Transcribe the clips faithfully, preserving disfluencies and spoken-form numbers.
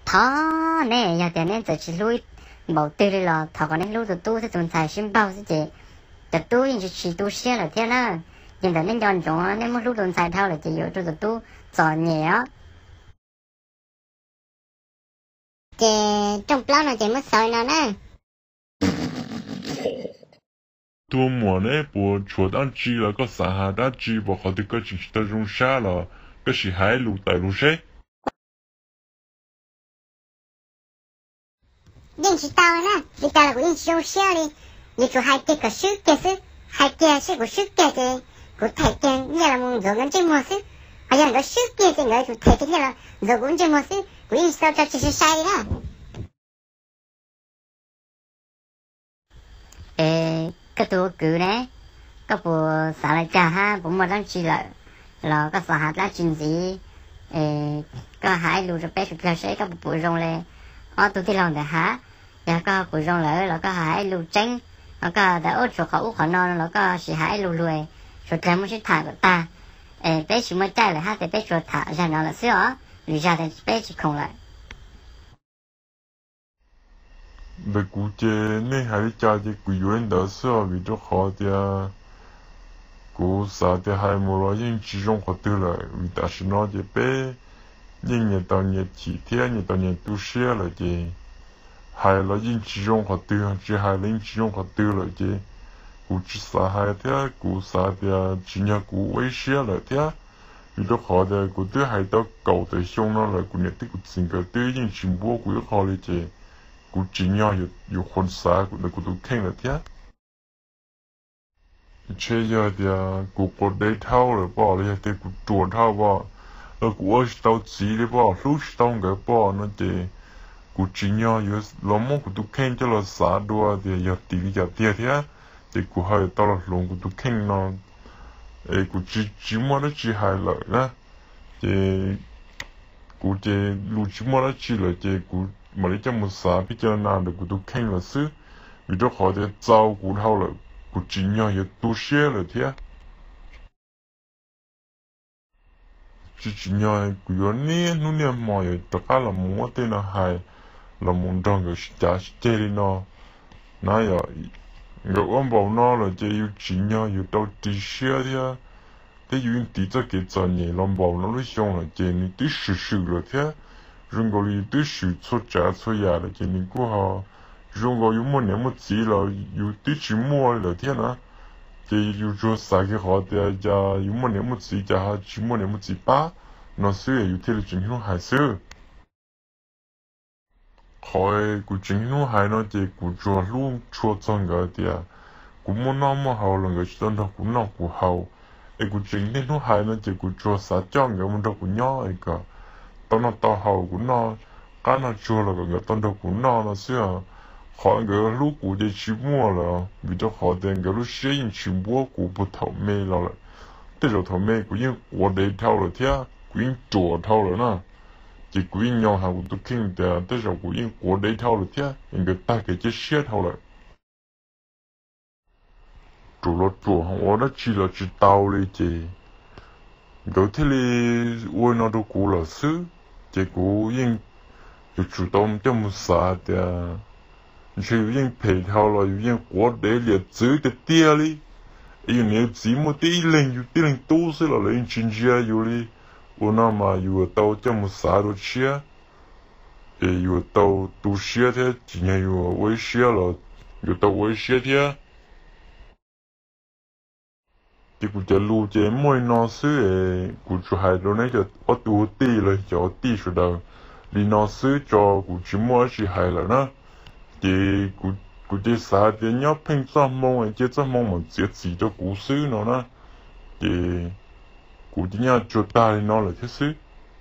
thọ nè giờ tiền nên giờ chỉ lui bảo tư đi là thọ còn nên lui từ tu thì tụi xài sim bao chứ chị từ tu nhưng chỉ chỉ tu xe là thế nào nhưng mà nên chọn chọn nên muốn lúc tụi xài thao là chỉ ở từ tu chọn nhẹ chị trong plan là chị mất sợi nào nè tua mùa này bộ chuột ăn chi là có xã hà đã chi bộ họ thì có chỉ ta rung xa là có chỉ hai lũ tại lũ xe nhưng chỉ tao nè vì tao là của những chiêu xe đi như chỗ hai kia có sức kia sức hai kia sức của sức kia thì của thầy kia như là một rồi ngân chơi mua sức hay là có sức kia thì người chủ thầy kia là rồi cũng chơi mua sức của những sao cho chỉ sai đi đó ê cái tổ cứ đấy cái bộ xã lại cha ha bộ mà đang chỉ là là cái xã hạt lá chuyện gì ê cái hai lũ rồi bé sụt theo sẽ cái bộ bộ rong lên ở tụi thì lòng để há và cái bộ rong lại là cái hai lũ tránh và cái đã ốt số khẩu khẩu non là cái chỉ hai lũ lùi rồi trái muốn chỉ thả của ta ê bé chỉ mới trái là ha thì bé rồi thả ra nó là xíu lùi ra thì bé chỉ không lại về cụ chế này hay cha thì cụ yên đó sao vì cho họ thì cụ xã thì hay mua lo những chỉ trong họ tự lại vì ta sẽ nói thì bé nhưng nhà tao nhà chỉ thế nhà tao nhà tu sửa là gì hay là những chỉ trong họ tự chỉ hay là những chỉ trong họ tự là gì cụ chỉ xã hay thế cụ xã thì chỉ nhà cụ ấy sửa là thế vì cho họ thì cụ tự hay tao cầu tới xong nó là cụ nhà tự cụ sinh cái tự những chỉ mua cụ họ là gì cụ chỉ nhauอยู่อยู่คนสาcụ được cụ tu khen là thế chế giờ thì cụ có đấy thao rồi bỏ rồi thì cụ chuột thao bỏ rồi cụ ở tàu chỉ đi bỏ lúc tàu cái bỏ nó thì cụ chỉ nhauอยู่lắm mong cụ tu khen cho là xã đua thì giờ thì giờ thì thế thì cụ hay tao là lòng cụ tu khen nó ấy cụ chỉ chỉ mua nó chỉ hay lợi đó thì cụ chỉ lúc chỉ mua nó chỉ lợi thì cụ mà lấy cho một xã bây giờ nào được cụ tu khen là xứ vì đó họ để giao cụ thao là cụ chỉ nhau hiện tu sửa là thế chỉ chỉ nhau cụ yếu nè nu nè mọi tất cả là muốn tên là hay là muốn trong cái giá trị nó nãy giờ người ông bảo nó là chỉ yếu chỉ nhau yếu đâu chỉ sửa thế thế yếu tí cho cái cho nhẹ làm bảo nó lấy xong là chỉ ni tí sự sự là thế rồi gọi là tí sự cho trả cho nhà là chỉ ni của họ rồi gọi yếu một niệm một chỉ là yếu tí chỉ mua là thế nào thì yếu cho sai cái họ thì giờ yếu một niệm một chỉ giờ chỉ một niệm một chỉ ba nó sẽ yếu thế là chính nó hay sự khỏi của chính nó hay nó thì của cho luôn cho trong cái thì của muốn nó mà hậu là người dân đó cũng nó của hậu ấy của chính nó hay nó thì của cho xã trong cái mình đó của nhỏ ấy cả tao nó tao hậu của nó cái nó cho là cái tao đó của nó nó sẽ khỏi cái lúc của để chỉ mua là vì đó họ đen cái lúc xây dựng chỉ mua của bộ thầu mê là thế rồi thầu mê của những của để thao là thế của những chùa thao là nè chỉ của những nhau hàng của tôi kinh tế thế rồi của những của để thao là thế những cái ta cái chế xe thao là chủ là chùa họ đã chỉ là chỉ taoเลยchị cái thế là ôi nó đâu của là xứ chỉ của những chủ chủ động cho một xã thì chỉ những配套了，有những国内的走的点哩，有那寂寞的人，有的人都是了，人经济啊有哩，我那么有到这么啥都吃啊，诶有到都些的，今年有危险了，有到危险的，这个这路这没那事诶，我就还到那个我都地了，叫地出到，你那事叫我就没去还了呢。thì cụ cụ chỉ xã thì nhớ phim trong mong ấy chỉ trong mong một chỉ chỉ cho cụ sư nó nè thì cụ chỉ nhớ cho ta nó là thế sư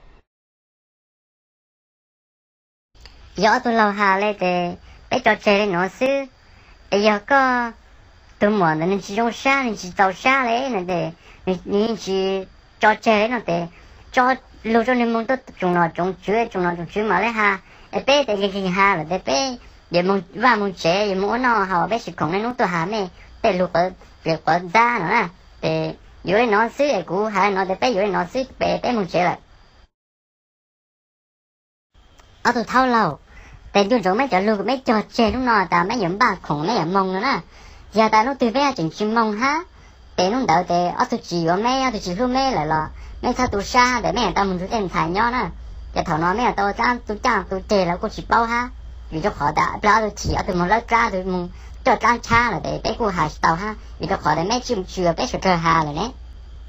giờ tôi lâu hà lên thì bé cho chơi nó sư giờ có tôi muốn là nên chỉ trong xa nên chỉ tàu xa lấy này để nên nên chỉ cho chơi nó để cho lúc cho nên mong tôi chúng nó chúng chứa chúng nó chúng chứa mà lấy ha bé thì cái gì ha là để bé giờ muốn và muốn chơi giờ muốn nó họ bé chỉ còn nên nó tôi hả mẹ bé lúc ở việc ở ra nữa nè để dưới nó xứ ấy cũ hả nó để bé dưới nó xứ bé bé muốn chơi lại ở tụi thâu lâu để tụi chúng mấy cho lưu mấy cho chơi lúc nào ta mấy nhóm bà khủng mấy nhóm mông nữa nè giờ ta lúc từ bé chừng chim mông ha để lúc đợi để ở tụi chị ở mấy ở tụi chị luôn mấy lại là mấy sao tụi xa để mấy tao mình tụi em thải nhau nè giờ thằng nó mấy tao cha tụi cha tụi trẻ là cô chỉ bao ha vì cho họ đã ra tụi chị ở tụi mình lấy ra tụi mình cho cha cha là để bé cô hài tao ha vì cho họ để mấy chim chưa bé sợ trời hà rồi đấy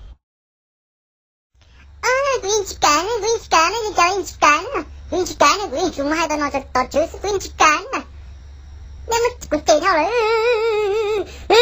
à tụi chị cán tụi chị cán tụi cháu chị cán tụi chị cán tụi chúng hai tao nói cho tao chữ tụi chị cán nè nhưng mà tụi chị thao là